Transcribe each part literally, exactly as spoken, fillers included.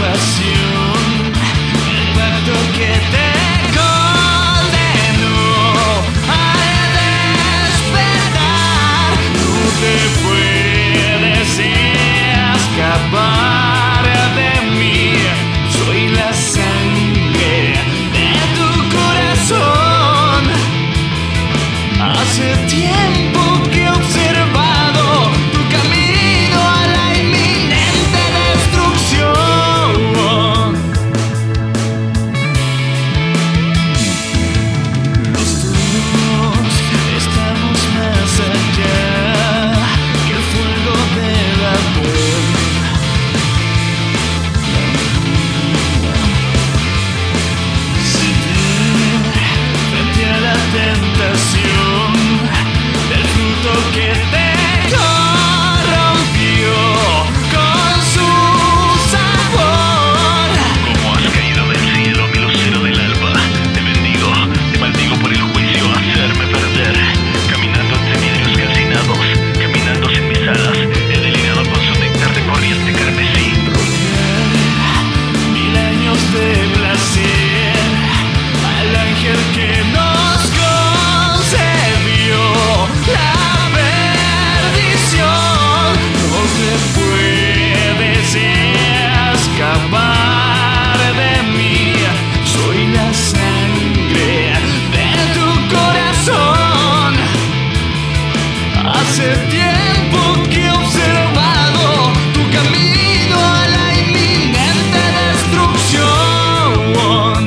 pasión, el pacto que te condenó a despertar. No te puedes escapar de mí, soy la sangre de tu corazón. Hace tiempo que he observado tu camino a la inminente destrucción. Los dos estamos más allá que el fuego del amor. Ceder frente a la tentación del fruto que te corrompió con su sabor. Como has caído del cielo, mi lucero del alba, te bendigo, te maldigo por el juicio, hacerme perder. Caminando entre vidrios calcinados, caminando sin mis alas, he delirado con su néctar de corriente carmesí. Mil años de placer al ángel que nos concebió. La perdición, no te puedes escapar de mí, soy la sangre de tu corazón. Hace tiempo que he observado tu camino a la inminente destrucción.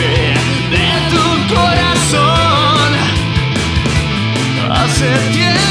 Hace tiempo